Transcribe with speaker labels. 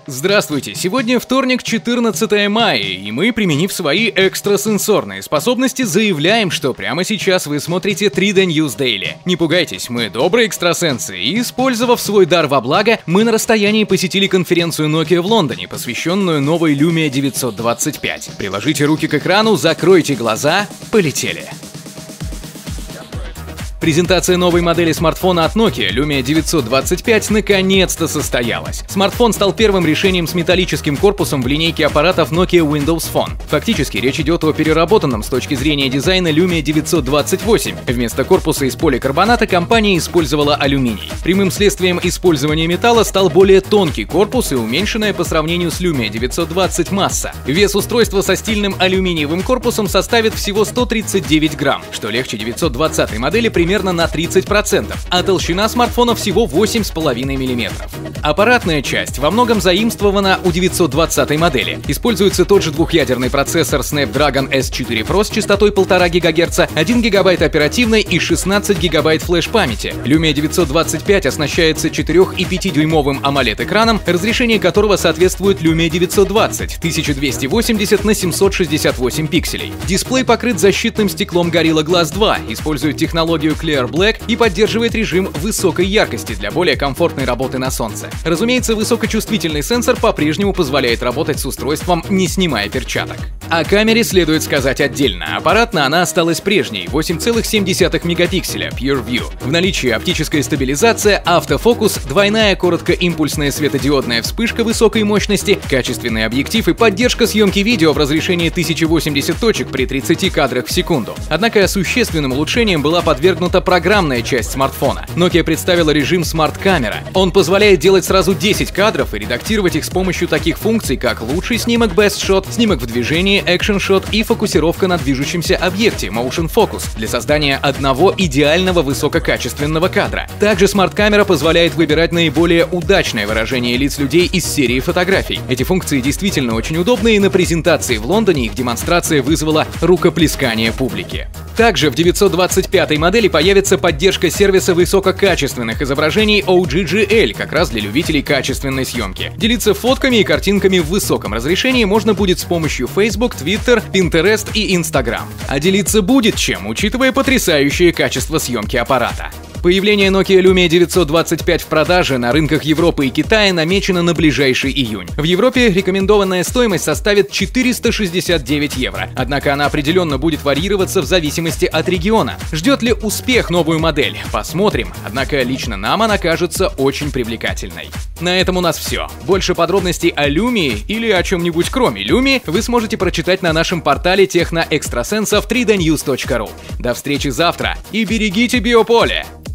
Speaker 1: Здравствуйте! Сегодня вторник, 14 мая, и мы, применив свои экстрасенсорные способности, заявляем, что прямо сейчас вы смотрите 3D News Daily. Не пугайтесь, мы добрые экстрасенсы, и, использовав свой дар во благо, мы на расстоянии посетили конференцию Nokia в Лондоне, посвященную новой Lumia 925. Приложите руки к экрану, закройте глаза, полетели. Презентация новой модели смартфона от Nokia Lumia 925 наконец-то состоялась. Смартфон стал первым решением с металлическим корпусом в линейке аппаратов Nokia Windows Phone. Фактически речь идет о переработанном с точки зрения дизайна Lumia 928. Вместо корпуса из поликарбоната компания использовала алюминий. Прямым следствием использования металла стал более тонкий корпус и уменьшенная по сравнению с Lumia 920 масса. Вес устройства со стильным алюминиевым корпусом составит всего 139 грамм, что легче 920 модели примерно на 30%, а толщина смартфона всего 8,5 мм. Аппаратная часть во многом заимствована у 920 модели. Используется тот же двухъядерный процессор Snapdragon S4 Pro с частотой 1,5 ГГц, 1 ГБ оперативной и 16 ГБ флеш-памяти. Lumia 925 оснащается 4,5-дюймовым AMOLED-экраном, разрешение которого соответствует Lumia 920 1280 на 768 пикселей. Дисплей покрыт защитным стеклом Gorilla Glass 2, использует технологию Clear Black и поддерживает режим высокой яркости для более комфортной работы на солнце. Разумеется, высокочувствительный сенсор по-прежнему позволяет работать с устройством, не снимая перчаток. О камере следует сказать отдельно. Аппаратно она осталась прежней — 8,7 мегапикселя Pure View. В наличии оптическая стабилизация, автофокус, двойная короткоимпульсная светодиодная вспышка высокой мощности, качественный объектив и поддержка съемки видео в разрешении 1080 точек при 30 кадрах в секунду. Однако существенным улучшением была подвергнута программная часть смартфона. Nokia представила режим Smart Camera. Он позволяет делать сразу 10 кадров и редактировать их с помощью таких функций, как лучший снимок Best Shot, снимок в движении Action Shot и фокусировка на движущемся объекте Motion Focus для создания одного идеального высококачественного кадра. Также Smart Camera позволяет выбирать наиболее удачное выражение лиц людей из серии фотографий. Эти функции действительно очень удобны, и на презентации в Лондоне их демонстрация вызвала рукоплескание публики. Также в 925 модели появится поддержка сервиса высококачественных изображений OGGL, как раз для любителей качественной съемки. Делиться фотками и картинками в высоком разрешении можно будет с помощью Facebook, Twitter, Pinterest и Instagram. А делиться будет чем, учитывая потрясающее качество съемки аппарата. Появление Nokia Lumia 925 в продаже на рынках Европы и Китая намечено на ближайший июнь. В Европе рекомендованная стоимость составит 469 евро, однако она определенно будет варьироваться в зависимости от региона. Ждет ли успех новую модель? Посмотрим, однако лично нам она кажется очень привлекательной. На этом у нас все. Больше подробностей о Lumia или о чем-нибудь кроме Lumia вы сможете прочитать на нашем портале техноэкстрасенсов 3dnews.ru. До встречи завтра и берегите биополе!